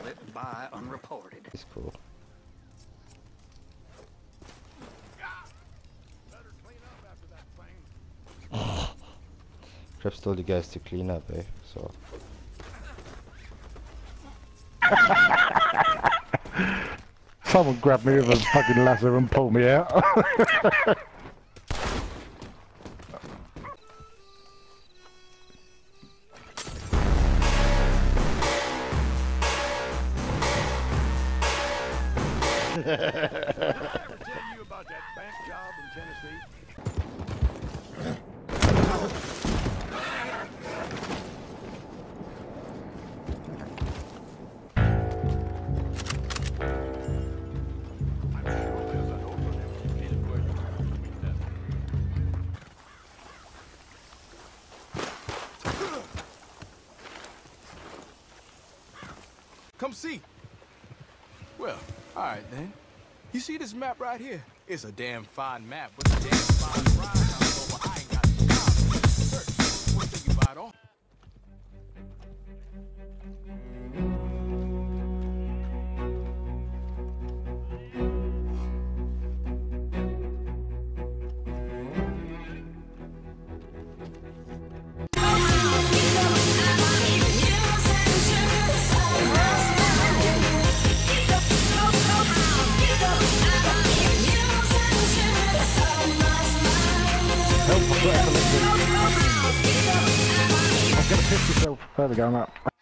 it by unreported. It's cool. Better clean up after that thing. Traps told you guys to clean up, eh? So. Someone grabbed me with a fucking lasso and pulled me out. Did I ever tell you about that bank job in Tennessee? I'm sure there's an opening anywhere you want to meet that. Come see. Well, alright then. You see this map right here? It's a damn fine map, but a damn fine ride. I ain't got the job. Search. What do you buy it all? I'm gonna piss yourself. There we go, I'm up.